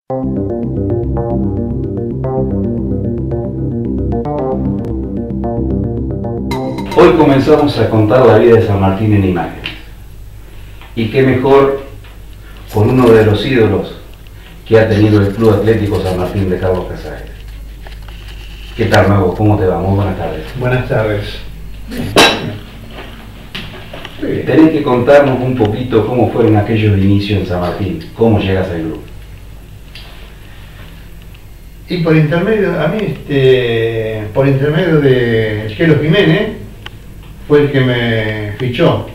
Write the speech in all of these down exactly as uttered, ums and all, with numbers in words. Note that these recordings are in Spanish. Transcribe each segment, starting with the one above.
Hoy comenzamos a contar la vida de San Martín en imágenes. Y qué mejor con uno de los ídolos que ha tenido el Club Atlético San Martín de Carlos Casares. ¿Qué tal, Mago? ¿Cómo te va? Muy buenas tardes. Buenas tardes. Sí. Tenés que contarnos un poquito cómo fueron aquellos inicios en San Martín, cómo llegas al grupo. Y por intermedio, a mí, este, por intermedio de Chelo Jiménez, fue el que me fichó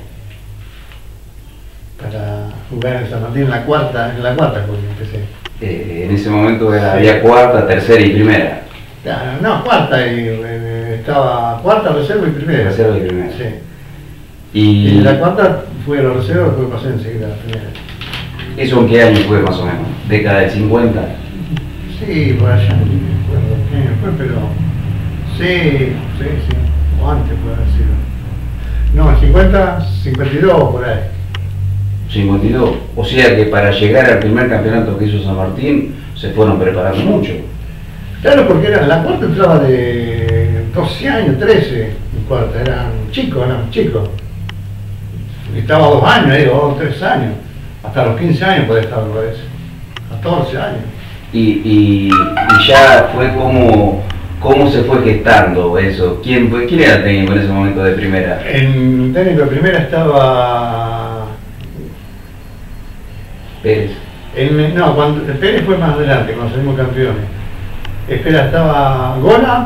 para jugar en San Martín en la cuarta, en la cuarta cuando empecé. Eh, en ese momento era, sí. Había cuarta, tercera y primera. No, cuarta y eh, estaba cuarta, reserva y primera. Reserva y primera. Sí. Y, y la cuarta fue a la reserva, después pasé enseguida a la primera. ¿Eso en qué año fue más o menos? ¿Década del cincuenta? Sí, por allá, no me acuerdo qué año fue, pero sí, sí, sí, o antes puede haber sido. No, cincuenta, cincuenta y dos por ahí. cincuenta y dos, o sea que para llegar al primer campeonato que hizo San Martín se fueron preparando mucho. Claro, porque era, la cuarta entraba de doce años, trece, en cuarta, eran chicos, eran chicos. Estaba dos años, ahí, dos, tres años, hasta los quince años puede estar, me parece, catorce años. Y, y, y ya fue como, ¿cómo se fue gestando eso? ¿Quién, ¿Quién era el técnico en ese momento de primera? En técnico de primera estaba Pérez. En, no, cuando Pérez fue más adelante, cuando salimos campeones. Espera, estaba Gola.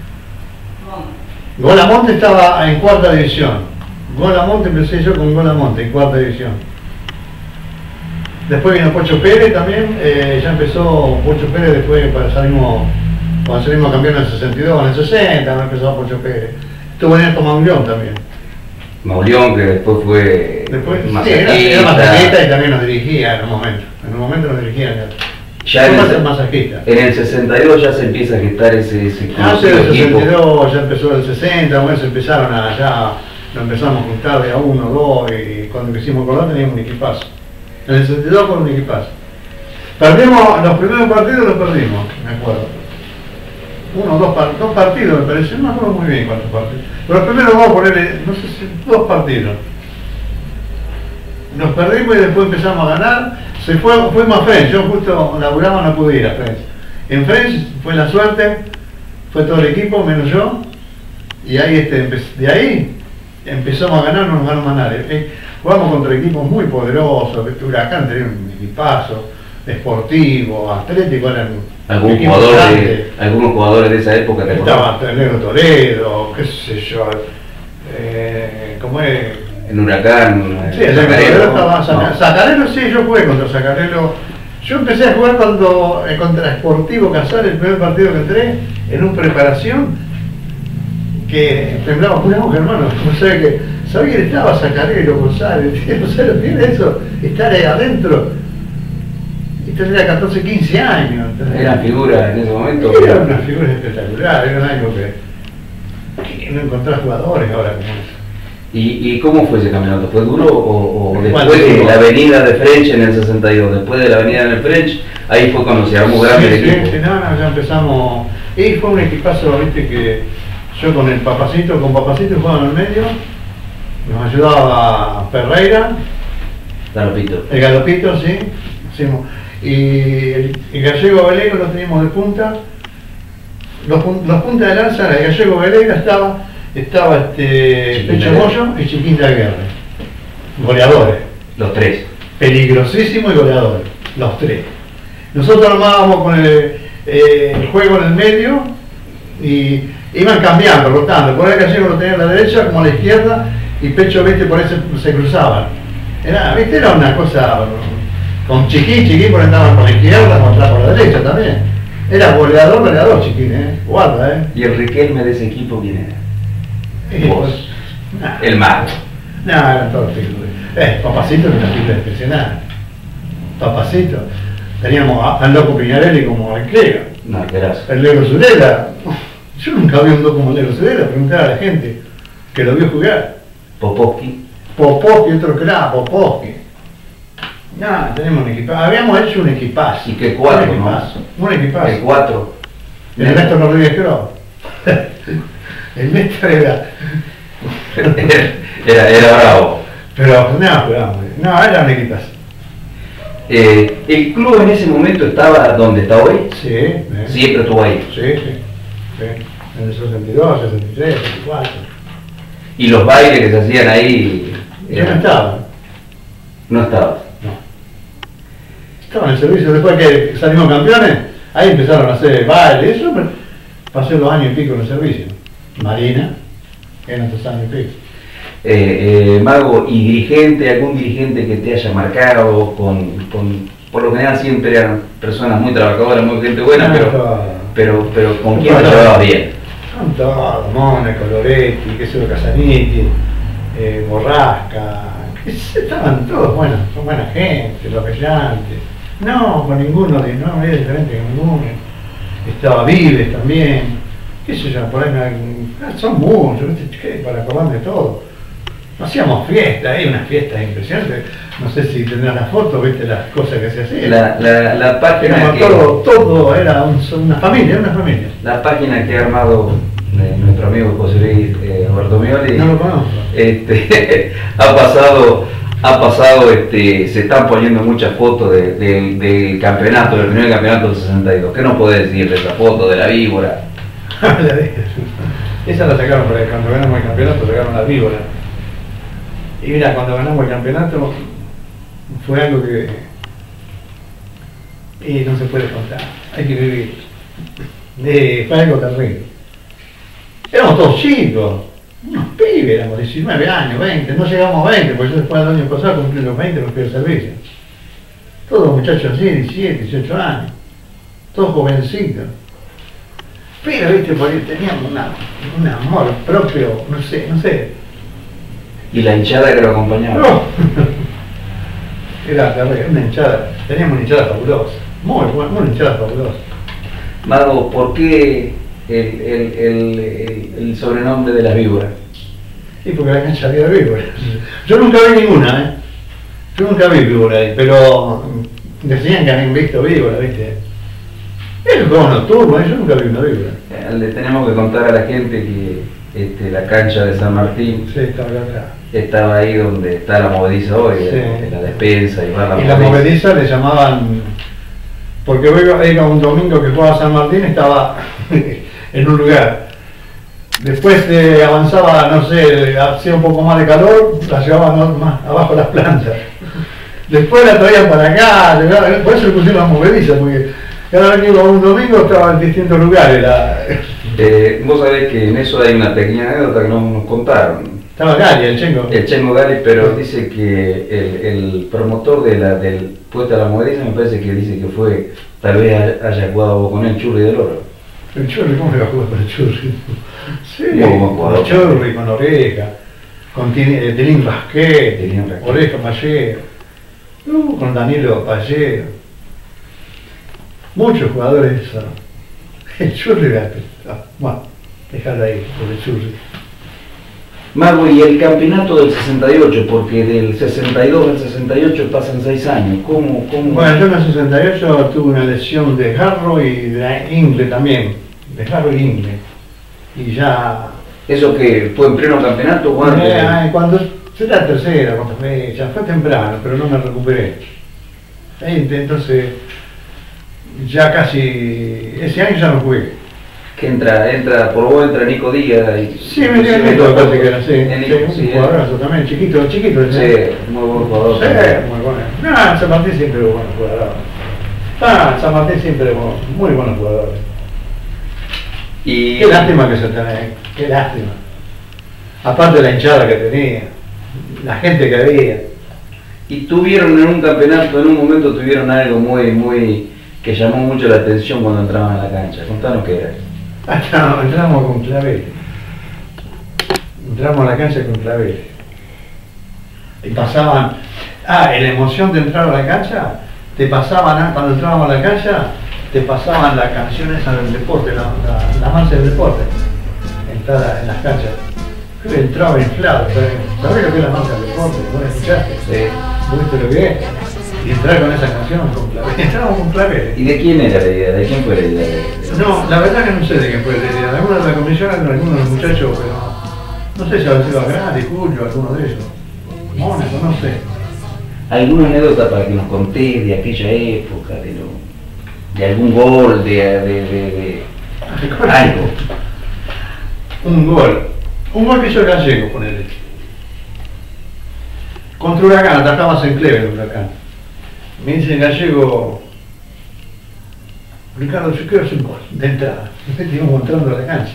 Gola Monte estaba en cuarta división. Gola Monte empecé yo con Gola Monte en cuarta división. Después vino Pocho Pérez también, eh, ya empezó Pocho Pérez después cuando salimos, cuando salimos campeones en el sesenta y dos, en el sesenta empezó Pocho Pérez. Estuvo en el Mauleón también. Mauleón, que después fue después, sí, era, era masajista y también nos dirigía en un momento. En un momento nos dirigía. Ya en el, masajista. En el sesenta y dos ya se empieza a gestar ese, ese ah, sí, en el sesenta y dos ya empezó el sesenta, bueno, se empezaron a, ya nos empezamos a juntar de a uno, dos, y cuando empezamos a acordar teníamos un equipazo. En el sesenta y dos con un equipazo. Perdimos, los primeros partidos los perdimos, me acuerdo. Uno, dos, dos partidos me parece, no me acuerdo muy bien cuántos partidos. Pero los primeros vamos a ponerle, no sé si, dos partidos. Nos perdimos y después empezamos a ganar. Se fue, fuimos a French, yo justo laburaba, no pude ir a French. En French fue la suerte, fue todo el equipo, menos yo. Y ahí, este, de ahí empezamos a ganar, no nos ganamos a nadie. Eh, jugamos contra equipos muy poderosos, Huracán tenía un equipazo, Deportivo, Atlético, eran ¿Algún jugador de, algunos jugadores de esa época te estaba Negro Toledo, qué sé yo, eh, como es... En Huracán, sí, el Sacarelo estaba, Saca, no. Sacarelo sí, yo jugué contra Sacarelo. Yo empecé a jugar cuando eh, contra Sportivo Casares, el primer partido que entré, en una preparación que temblaba una hoja, hermano. O sea que sabía que estaba Sacarelo, González, no sé lo que era eso, estar ahí adentro. Y tendría catorce, quince años. Eran figuras en ese momento. Eran unas figuras espectaculares, eran algo que, que no encontrás jugadores ahora como eso. ¿Y, ¿Y cómo fue ese campeonato? ¿Fue duro o, o después de la avenida de French en el sesenta y dos? Después de la avenida en el French, ahí fue cuando se armó grande el equipo. Sí, no, no, ya empezamos. Y fue un equipazo, viste, que yo con el Papacito, con Papacito jugaba en el medio, nos ayudaba Ferreira. Galopito. El Galopito, sí. Hicimos. Y el, el Gallego Velero lo teníamos de punta. Los, los puntas de lanza, el Gallego Velero estaba. Estaba este Pecho Moyo y Chiquín de Aguirre. Goleadores. Los tres. Peligrosísimos y goleadores. Los tres. Nosotros armábamos con el, eh, el juego en el medio y iban cambiando, rotando. Por ahí Gallego lo tenía a la derecha como a la izquierda y Pecho, viste, por ahí se, se cruzaban. Era, viste, era una cosa. Con Chiquín, Chiquín por ahí andaban por la izquierda, con atrás por la derecha también. Era goleador, goleador Chiquín, eh. Guarda, eh. ¿Y el Riquelme de ese equipo quién era? Vos, nah, el mago. No, eran todos figuras. Eh, Papacito era una figura impresionante. Papacito. Teníamos al loco Piñarelli como arquero. No, arquerazo. El Negro Zurela. Yo nunca vi un loco como el Negro Zurela, preguntar a la gente que lo vio jugar. Popovsky. Popovsky, otro crack, Popovsky. No, tenemos un equipazo. Habíamos hecho un equipazo. Y que cuatro, un equipazo, ¿no? Un equipazo. El cuatro. El Néstor Rodríguez Cruz. El Néstor era... era, era bravo. Pero no, jugábamos. No, era un equipazo. Eh, ¿El club en ese momento estaba donde está hoy? Sí. Eh. Siempre estuvo ahí. Sí, sí. sí. En el sesenta y dos, sesenta y tres, sesenta y cuatro. ¿Y los bailes que se hacían ahí? Yo no estaba. No estaba. No. Estaba en el servicio. Después que salimos campeones, ahí empezaron a hacer bailes. Eso pasé los años y pico en el servicio. Marina, eran tres años y pico. Eh, eh, Mago, ¿y dirigente, algún dirigente que te haya marcado con, con, por lo general siempre eran personas muy trabajadoras, muy gente buena, no, pero, todo. pero, pero con quién te llevabas bien? Con todo, Mónaco, Loretti, qué sé yo, Casaniti, eh, Borrasca, qué sé, estaban todos buenos, son buena gente, los brillantes. No, con ninguno, de, no era diferente con ninguno. Estaba Vives también, qué sé yo, por ahí me, son muchos, ¿viste? Para acordarme de todo. Hacíamos fiestas, hay unas fiestas impresionantes, no sé si tendrás la foto, viste las cosas que se hacían. La, la, la página que, todo, todo era un, una familia, una familia. La página que ha armado eh, nuestro amigo José Luis eh, Bartomioli, no lo conozco. Este, ha pasado, ha pasado, este, se están poniendo muchas fotos del de, de campeonato, del primer campeonato del sesenta y dos. ¿Qué nos podés decir de esa foto, de la víbora? Esa la sacaron para el cuando ganamos el campeonato, sacaron la víbora. Y mira, cuando ganamos el campeonato fue algo que y no se puede contar, hay que vivir. Eh, fue algo terrible. Éramos todos chicos, unos pibes, éramos diecinueve años, veinte, no llegamos a veinte, porque yo después del año pasado cumplí los veinte, me fui al servicio. Todos muchachos así, diecisiete, dieciocho años, todos jovencitos. Pero, viste, porque teníamos una, un amor propio, no sé, no sé. Y la hinchada que lo acompañaba. No. Era terrible, una hinchada, teníamos una hinchada fabulosa, muy buena, una hinchada fabulosa. Mago, ¿por qué el, el, el, el, el sobrenombre de las víboras? Sí, porque la cancha había víboras. Yo nunca vi ninguna, ¿eh? Yo nunca vi víbora ahí, pero decían que habían visto víboras, ¿viste? Es un juego nocturno, ¿eh? Yo nunca vi una víbora. Eh, le tenemos que contar a la gente que este, la cancha de San Martín sí, estaba atrás. Estaba ahí donde está la movediza hoy, sí. En la despensa y va la y movediza. la movediza le llamaban, porque era un domingo que jugaba San Martín, estaba en un lugar. Después eh, avanzaba, no sé, hacía un poco más de calor, la llevaban más abajo las plantas. Después la traían para acá, por eso le pusieron la movediza, porque cada vez que iba un domingo estaba en distintos lugares. La... Eh, vos sabés que en eso hay una pequeña anécdota que no nos contaron. Estaba Gali, el Chengo. El Chengo Gali, pero dice que el, el promotor de la, del puesto a la movediza me parece que dice que fue, tal vez haya jugado con el Churri del Oro. El Churri, ¿cómo se va a jugar con el Churri? Sí, con el Churri, con Oreja, con Tilín Rasquet, Oreja Pallero, uh, con Danilo Pallero. Muchos jugadores. El Churri era... Bueno, dejarla ahí, por el Churri. Mago, y el campeonato del sesenta y ocho, porque del sesenta y dos al sesenta y ocho pasan seis años, ¿cómo? cómo... Bueno, yo en el sesenta y ocho tuve una lesión de jarro y de ingle también, de jarro y ingle, y ya... ¿Eso que fue en pleno campeonato o antes? Eh, cuando será tercera, cuando fue, ya fue temprano, pero no me recuperé. Entonces, ya casi, ese año ya no jugué. Que entra, entra, por vos entra Nico Díaz y... Sí, me dio Nico, parece que era, sí. En Nico, sí, sí, un jugadorazo también, chiquito, chiquito. Sí, muy buen jugador. Sí, muy bueno. No, San Martín siempre hubo buenos jugadores. Ah, San Martín siempre hubo muy buenos jugadores. Y... Qué lástima que se tenía, qué lástima. Aparte de la hinchada que tenía, la gente que había. Y tuvieron en un campeonato, en un momento tuvieron algo muy, muy... que llamó mucho la atención cuando entraban a la cancha. Contanos qué era. Ah, no, entramos con Clavel. Entramos a la cancha con Clavel. Y pasaban... Ah, en la emoción de entrar a la cancha, te pasaban, cuando entrábamos a la cancha, te pasaban la canción esa del deporte, la, la, la marcha del deporte. Entrada en las canchas. Yo entraba inflado, ¿sabes? ¿Sabés lo que es la marcha del deporte? ¿Vos la escuchaste? Sí. ¿Vos viste lo que es? y entrar con esa canción con claveles. Entramos con claveles. ¿Y de quién era la idea? ¿De quién fue la idea? De, de... No, la verdad que no sé de quién fue la idea. De alguna de la comisión, algunos de los muchachos, pero no sé si habrá sido Agrari, Julio, alguno de ellos. Mónaco, no sé. ¿Alguna anécdota para que nos contés de aquella época, de, lo, de algún gol, de, de, de, de algo? Un gol. Un gol que hizo el Gallego, ponele. Contra Huracán, atajamos en Clever el Huracán. Me dice el Gallego, Ricardo, yo quiero hacer un gol, de entrada. Íbamos entrando a la cancha.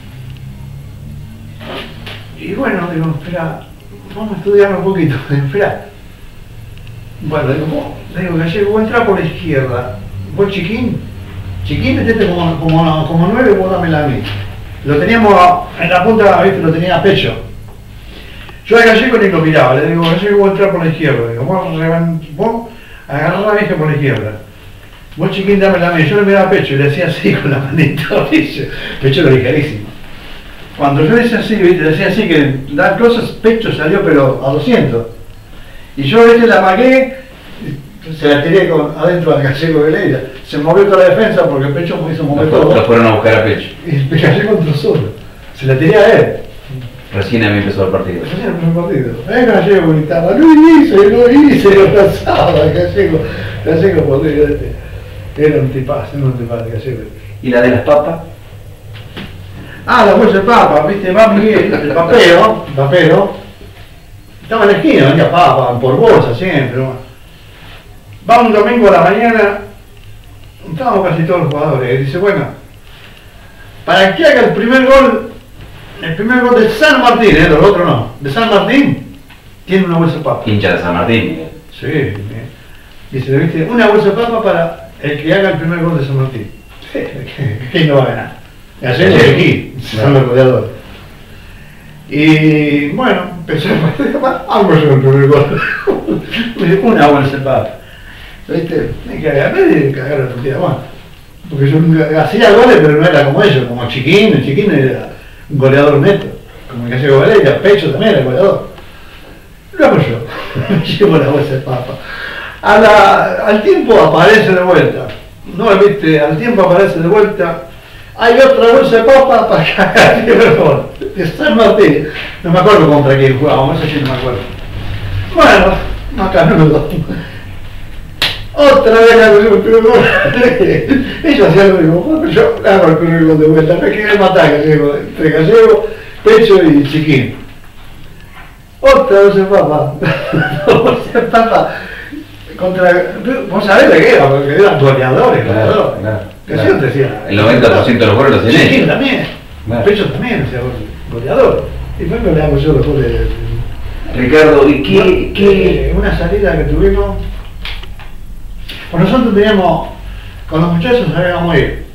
Y bueno, digo, espera, vamos a estudiarlo un poquito, espera. Bueno, le digo, vos, le digo, Gallego, vos entrá por la izquierda. Vos Chiquín, Chiquín, metete como, como, como nueve, vos dámela a mí. Lo teníamos en la punta, ¿viste? Lo tenía a pecho. Yo a Gallego ni lo miraba, le digo, Gallego, vos entrá por la izquierda. Le digo, vos, vos agarrá la vieja por la izquierda. Vos Chiquín, dámela a mí. Yo le miraba a pecho y le hacía así con la manita, ¿viste? Pecho lo ligerísimo. Cuando yo le hacía así, ¿viste? Le hacía así, que dar cosas, pecho salió pero a doscientos. Y yo ¿viste? La magué, se la tiré con, adentro al Gallego de Leira. Se movió toda la defensa porque el pecho me hizo mover todo. Lo fueron a buscar a pecho. Y el Gallego entró solo. Se la tiré a él. Recién había empezado el partido. Recién empezó el partido. El Gallego gritaba, lo hice, lo hice, lo pasaba. El Gallego, Gallego podría este. Era un tipazo, era un tipazo, Gallego. ¿Y la de las papas? Ah, la bolsa de papa, viste, va Miguel, el papero, el papero. Estaba en la esquina, vendía papa, por bolsa siempre. Va un domingo a la mañana, estábamos casi todos los jugadores, y dice, bueno, para que haga el primer gol, el primer gol de San Martín, ¿eh? Los otros no, de San Martín, tiene una bolsa de papa. Hincha de San Martín, Miguel. Sí, ¿eh? Dice, ¿viste? Una bolsa de papa para el que haga el primer gol de San Martín. ¿Quién no va a ganar? Gallego de aquí, son los goleadores. Y bueno, empezó a decir, vamos a hacer el primer gol. Una bolsa de papa. ¿Viste? Hay que agarrar y cagar la partida. Bueno, porque yo hacía goles, pero no era como ellos, como Chiquín. El Chiquín era un goleador neto. Como el Gallego Valeria, Pecho también era goleador. Luego yo, llevo la bolsa de papa. A la, al tiempo aparece de vuelta. No, viste, al tiempo aparece de vuelta. Hay otra bolsa de papa para cagar el primer gol. De San Martín. No me acuerdo contra quién jugábamos, eso sí no me acuerdo. Bueno, macanudo. Otra vez hago el primer gol. Ellos hacían lo mismo, pero yo hago el primer gol de vuelta. Me quería matar Gallego, entre Gallego, Pecho y Chiquín. Otra bolsa de papa. Bolsa de papa. Contra, vos sabés de qué era, porque eran goleadores, claro, goleadores. Claro, Que claro. siempre decía. El noventa por ciento de los goles los tenés. Chiquín también. Claro. Pecho también, o sea, goleador. Y luego le hago yo los goles. Ricardo, ¿y qué, qué? Eh, Una salida que tuvimos. Pues nosotros teníamos, con los muchachos sabíamos ir.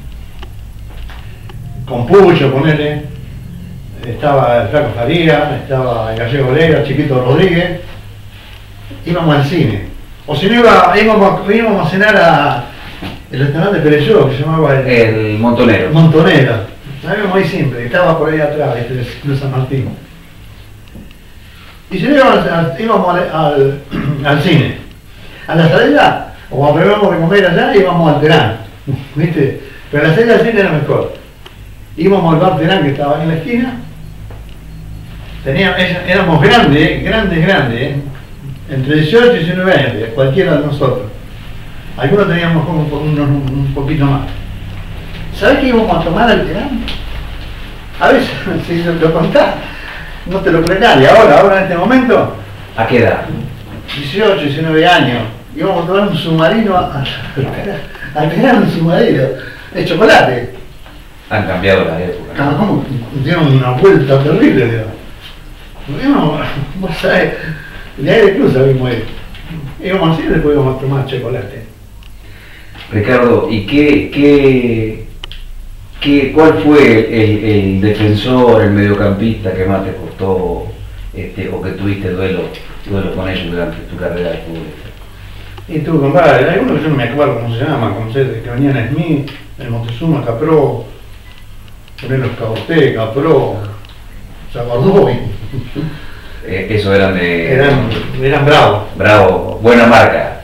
Con Pucho, ponele. Estaba el Flaco Faría, estaba el Gallego Leira, Chiquito Rodríguez. Íbamos al cine. O si no iba, íbamos, íbamos a cenar a el restaurante Pereyó, que se llamaba el, El Montonero. Montonera. Íbamos ahí siempre, estaba por ahí atrás, este de San Martín. Y si no íbamos, al, íbamos al, al, al cine. A la salida, o cuando íbamos a comer allá, íbamos al Terán. ¿Viste? Pero la salida del cine era mejor. Íbamos al bar Terán que estaba ahí en la esquina. Teníamos, éramos grandes, grandes, grandes, ¿eh? Entre dieciocho y diecinueve años, cualquiera de nosotros. Algunos teníamos como un, un, un poquito más. ¿Sabés qué íbamos a tomar al Terán? A veces, si lo contás, no te lo crees nadie. Ahora, ahora en este momento, ¿A qué edad? dieciocho, diecinueve años, íbamos a tomar un submarino al Terán, un submarino de chocolate. Han cambiado las épocas. Claro, ¿cómo? Dieron una vuelta terrible, digamos. Íbamos, vos sabés, de ahí de cruz sabíamos ir. Íbamos así y después íbamos a tomar chocolate. Ricardo, ¿y qué, qué, qué, cuál fue el, el defensor, el mediocampista que más te costó, este, o que tuviste duelo, duelo con ellos durante tu carrera de futbolista? Y tú, compadre, hay uno que yo no me acuerdo cómo se llama, como se, que venían en Smith, el Montezuma, Capró, Morelos Caboté, Capró, Zaguardoy. Eh, esos eran de... Eran, eran bravos. Bravo, buena marca.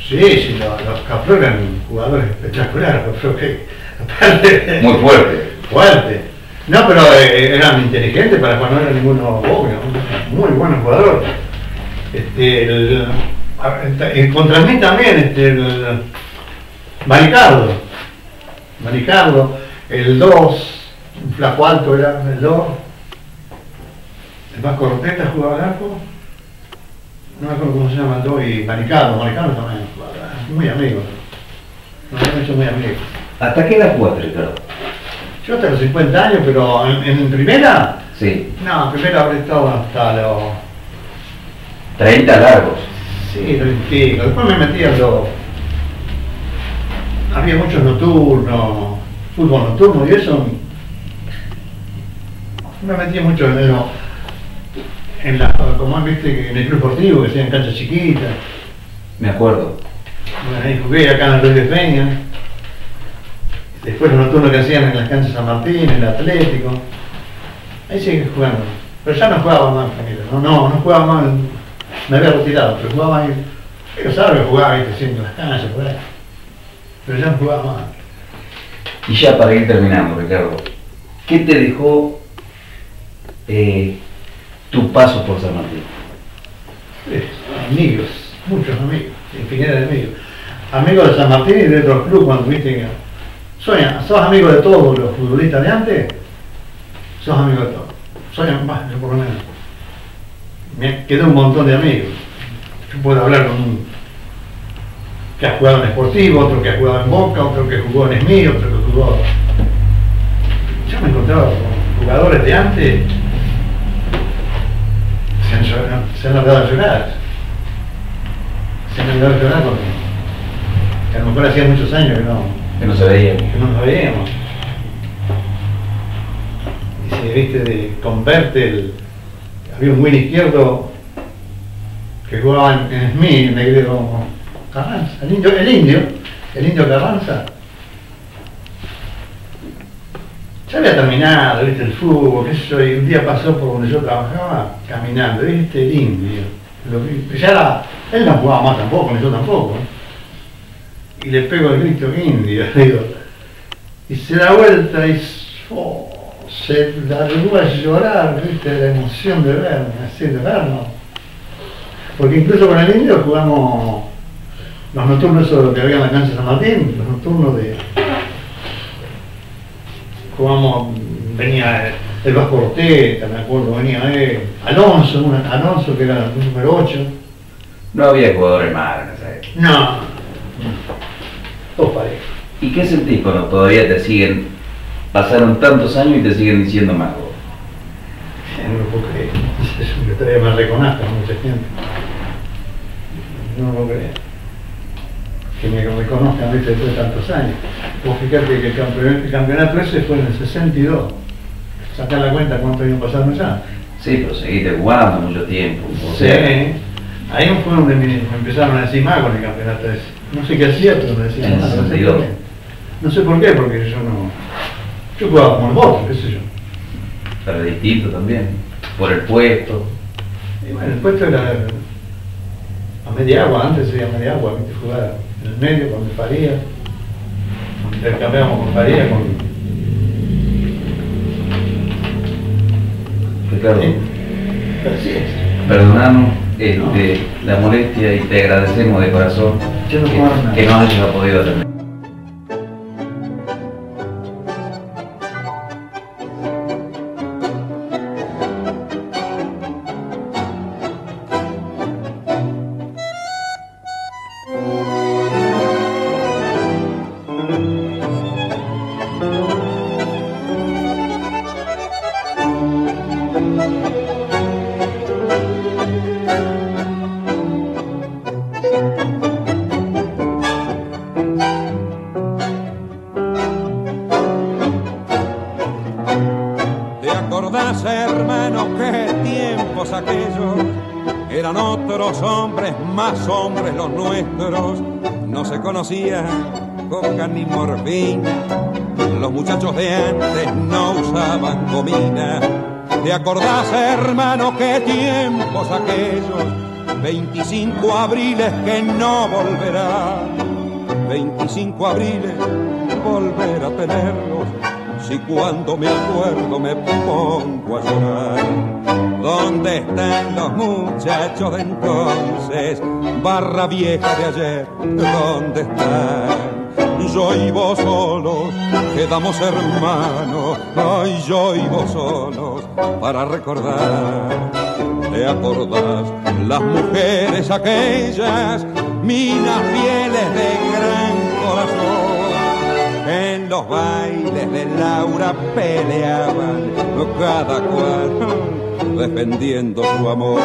Sí, sí, los, los Cafró eran jugadores espectaculares, Cafró que aparte Muy fuerte. fuerte. No, pero eh, eran inteligentes para cuando no era ninguno obvio, muy buenos jugadores. Este, el, el, contra mí también, este, el Maricardo, Maricardo, el dos, un flaco alto era el dos, el Vasco Roteta jugaba al arco. No me acuerdo cómo se llama el dos, y Maricardo, Maricardo también jugaba, muy amigo. Nos hemos hecho muy amigos. ¿Hasta qué edad jugaste, Ricardo? Yo hasta los cincuenta años, pero en, en primera, Sí. no, en primera habré estado hasta los treinta largos. sí, treinta y pico. Después me metí a los, había muchos nocturnos, fútbol nocturno y eso. Me metí mucho en el, en la, como viste, en el club deportivo, que sean canchas chiquitas. Me acuerdo. Bueno, ahí jugué acá en el Rey de Peña. Después los nocturnos que hacían en las canchas San Martín, en el Atlético. Ahí seguí jugando. Pero ya no jugaba más, no, no, no jugaba más. Me había retirado, pero jugaba ahí. Pero sabes que jugaba ahí siempre en las canchas, por ahí. Pero ya no jugaba más. Y ya para ir terminando, Ricardo, ¿qué te dejó eh, tu paso por San Martín? Sí, amigos, muchos amigos, infinidad de amigos. Amigos de San Martín y de otros clubes cuando viste que... Soy, sos amigo de todos los futbolistas de antes, sos amigo de todos. Soy más, yo por lo menos. Me quedé un montón de amigos. Yo puedo hablar con un que ha jugado en Sportivo, otro que ha jugado en Boca, otro que jugó en Esmí, otro que jugó... Yo me encontraba con jugadores de antes, se han, llorado, se han largado a llorar. Se han largado a llorar porque que a lo mejor hacía muchos años que no... Que no se veía. que no nos veíamos. Y si viste de Converte, el, había un win izquierdo que jugaba en, en Smith, negro Carranza, el indio, el indio, el indio Carranza. Ya había terminado, viste, el fútbol, qué sé yo, y un día pasó por donde yo trabajaba caminando, viste, el indio. Lo vi, ya era, él no jugaba más tampoco, ni yo tampoco. ¿eh? Y le pego el grito indio, digo, y se da vuelta y oh, se largó a llorar, viste, de la emoción de verme, así de vernos. Porque incluso con el indio jugamos los nocturnos, eso que había en la cancha de San Martín, los nocturnos de... Jugamos, venía el Vasco Orteta, me acuerdo, venía él, Alonso, una, Alonso que era el número ocho. No había jugadores malos en esa época. No, todos parejos. ¿Y qué sentís cuando todavía te siguen, pasaron tantos años y te siguen diciendo mago? No lo puedo creer, es que todavía me reconozco mucha gente. No lo puedo creer. Que me reconozcan, viste, después de tantos años. Vos fíjate que el campeonato, el campeonato ese fue en el sesenta y dos. Sacá la cuenta cuántos años pasaron ya. Sí, pero seguiste jugando mucho tiempo. O Sí, sea, ahí fue donde me, me empezaron a decir mago en el campeonato ese. No sé qué hacía, pero me decían En el mago. No sé sesenta y dos. por qué. No sé por qué, porque yo no... Yo jugaba como los otros, qué sé yo. pero distinto también, por el puesto. Y bueno, el puesto era a media agua, antes sería media agua, viste, jugar en el medio con el Faría. Intercambiábamos con Faría, con... Ricardo, Sí. Así es. perdonanos este, la molestia y te agradecemos de corazón Yo no que, puedo nada. que nos hayas podido atender. ¿Te acordás, hermano, qué tiempos aquellos? Eran otros hombres, más hombres los nuestros. No se conocía coca ni morfina. Los muchachos de antes no usaban gomina. ¿Te acordás, hermano, qué tiempos aquellos? veinticinco abriles que no volverán, veinticinco abriles volver a tenerlos, si cuando me acuerdo me pongo a llorar. ¿Dónde están los muchachos de entonces? Barra vieja de ayer, ¿dónde están? Yo y vos solos quedamos hermanos, ay, yo y vos solos para recordar. ¿Te acordás? Las mujeres aquellas, minas fieles de gran corazón, en los bailes de Laura peleaban, cada cual defendiendo su amor.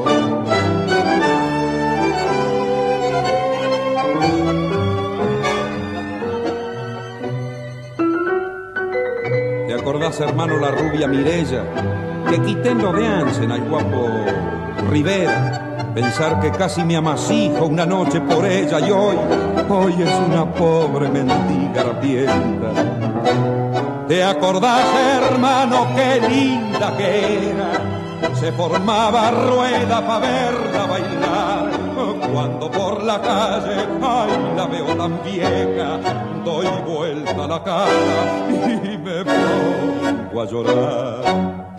¿Te acordás, hermano, la rubia Mirella, que quité en lo de Ansen al guapo Rivera? Pensar que casi me amasijo una noche por ella y hoy, hoy es una pobre mendiga harapienta. ¿Te acordás, hermano, qué linda que era? Se formaba rueda pa' verla bailar. Cuando por la calle, ay, la veo tan vieja, doy vuelta la cara y me pongo a llorar.